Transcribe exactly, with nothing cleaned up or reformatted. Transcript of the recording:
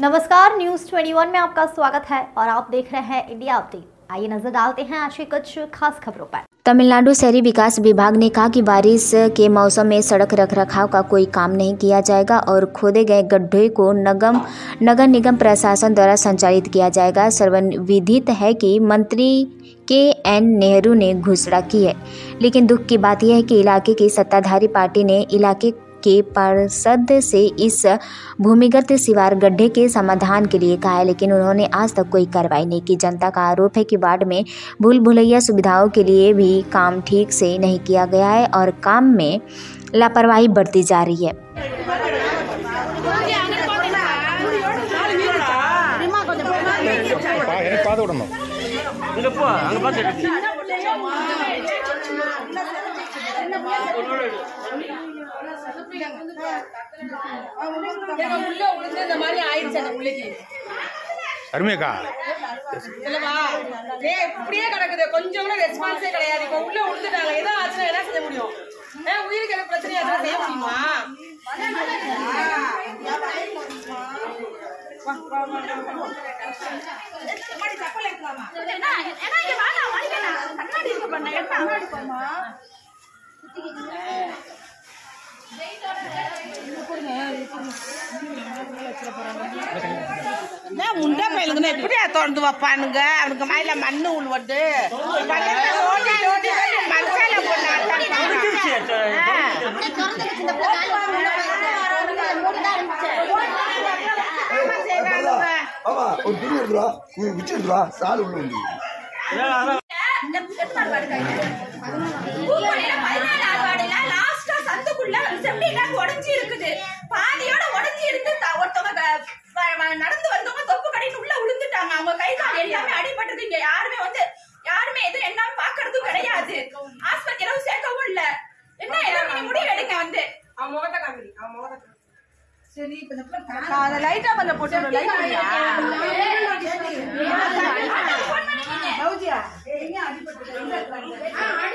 नमस्कार, न्यूज इक्कीस में आपका स्वागत है और आप देख रहे हैं इंडिया अपडेट। आइए नजर डालते हैं आज की कुछ खास खबरों पर। तमिलनाडु शहरी विकास विभाग ने कहा कि बारिश के मौसम में सड़क रखरखाव का कोई काम नहीं किया जाएगा और खोदे गए गड्ढे को नगम नगर निगम प्रशासन द्वारा संचालित किया जाएगा। सर्वविदित है कि मंत्री के एन नेहरू ने घोषणा की है, लेकिन दुख की बात यह है कि इलाके की सत्ताधारी पार्टी ने इलाके के पार्षद से इस भूमिगत सिवार गड्ढे के समाधान के लिए कहा है, लेकिन उन्होंने आज तक कोई कार्रवाई नहीं की। जनता का आरोप है कि वार्ड में भूल भुलैया सुविधाओं के लिए भी काम ठीक से नहीं किया गया है और काम में लापरवाही बढ़ती जा रही है। அருமையாக்கா இப்படியே கிடக்குது, கொஞ்சம் கூட ரெஸ்பான்ஸே கிடையாது. இப்ப உள்ள விழுந்துட்டாங்க, ஏதோ ஆச்சுன்னா என்ன செய்ய முடியும்? உயிருக்கு எனக்கு பிரச்சனை ஏதாவது செய்ய முடியுமா? முண்டை பயிலுங்க எப்படியா திறந்து வைப்பானுங்க? அவனுக்கு மயில மண்ணு உள்வட்டு ஓட்டி ஓட்டி மசாலா ஒரு துணி எடுத்துருவா விச்சு எடுத்துருவா சால் உள்ள வந்து நடந்து வந்தவங்க தொப்பு கடையில் உள்ள விழுந்துட்டாங்க. அவங்க கை கால் எல்லாமே அடிபட்டிருக்கு. இங்க யாருமே வந்து யாருமே எதுவும் என்ன பாக்குறதும் கிடையாது. ஆஸ்பத்திரியில சேர்க்கவும் இல்ல. என்ன எல்லாம் முடிவு எடுக்க வந்து அவன் முகத்தை காமிடி, அவன் முகத்தை சரி. இப்ப லைட்டா கொஞ்சம் போட்டு லைட்